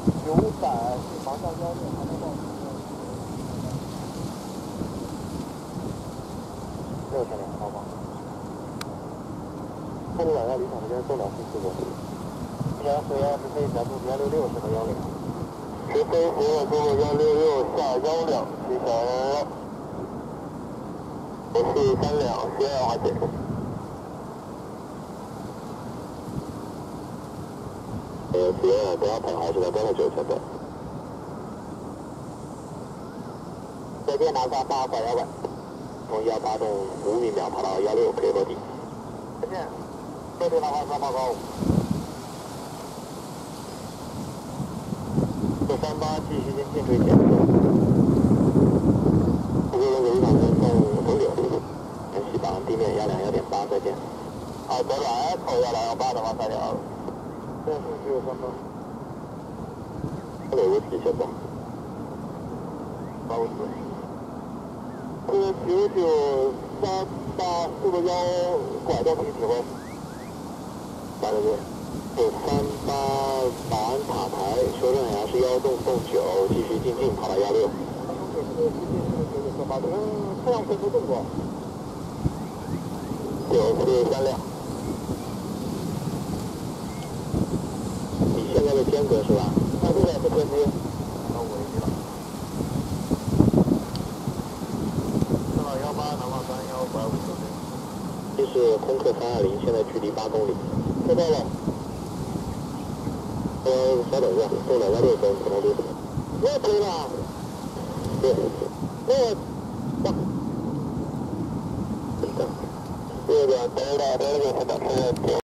900马上16，还能报6000点，好吗？后路晚要离场时间送2次4个。141直飞转速166是和10。直飞斜角速166下16，骑小111。我是3两，斜2滑行。斜不要跑，还是在端了9000的。再见，拿下8拐1拐，从18动5米秒跑到16，可以落地。再见，落地拿下3报告。438继续进近追减速。这个人场先送9点，联系榜地面121.8，再见。好，走来口121.8的话3条。这是只有3分。这个有体现的。85度。这个9938速度1拐动平体会。8个月。938保安塔台修正崖是1动动9，继续进近跑到16。这样会不动过。9次3辆。你现在的间隔是吧？那这个是偏低。那我一了。正好18南方3 1拐5右边。这是空客320，现在距离8公里。收到了。稍等一下，送216分，普通路。又推了。对。这个等等，